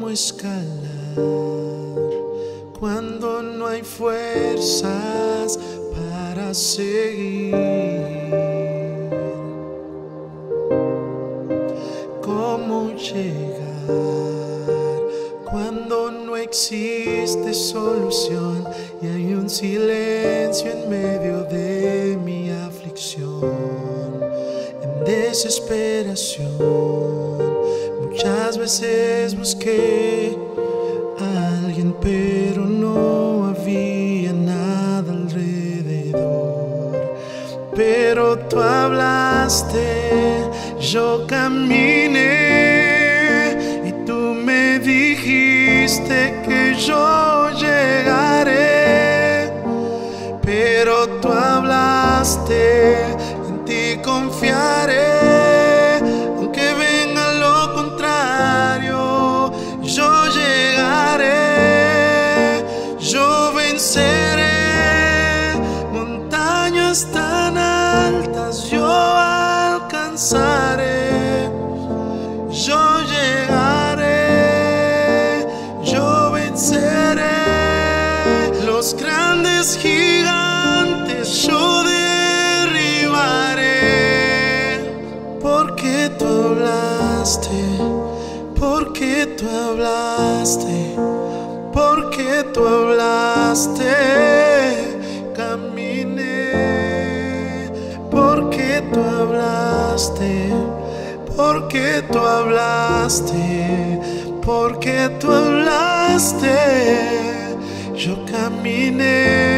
escalar cuando no hay fuerzas para seguir? ¿Cómo llegar cuando no existe solución y hay un silencio en medio de mi aflicción? En desesperación muchas veces busqué a alguien, pero no había nada alrededor. Pero tú hablaste, yo caminé y tú me dijiste que yo llegaré. Pero tú hablaste, en ti confiaré. Tan altas yo alcanzaré, yo llegaré, yo venceré. Los grandes gigantes yo derribaré, porque tú hablaste, porque tú hablaste, porque tú hablaste. Porque tú hablaste, porque tú hablaste, porque tú hablaste, yo caminé.